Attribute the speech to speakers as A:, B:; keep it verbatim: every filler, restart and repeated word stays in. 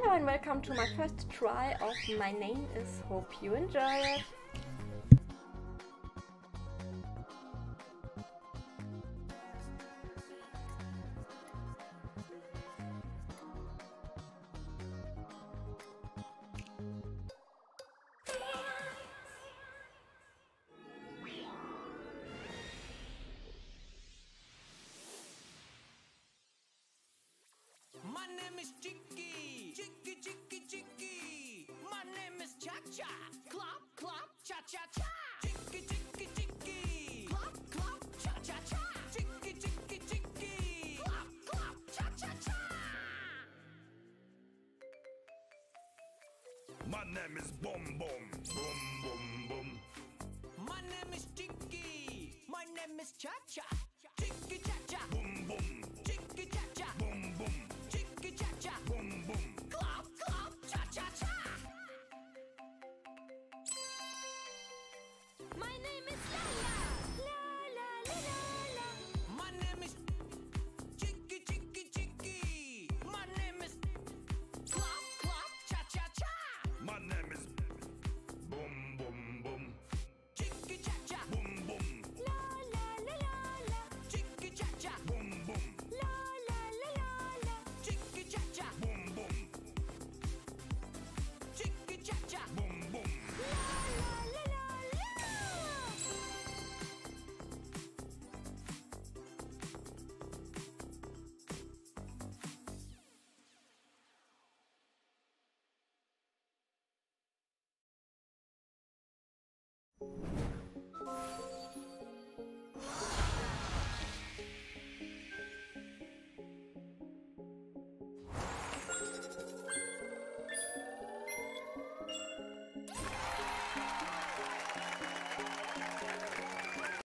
A: Hello and welcome to my first try of My Name Is. Hope you enjoy it.
B: My name is Chicky, Chicky, Chicky, Chicky. My name is Cha Cha, Clop, Clop, Cha Cha Cha. Chicky, Chicky, Chicky, Clop, Clop, Cha Cha Cha. Chicky, Chicky, Chicky, Clop, Clop, Cha Cha Cha.
C: My name is Boom Boom, Boom Boom Boom.
B: My name is Chicky, my name is Cha Cha.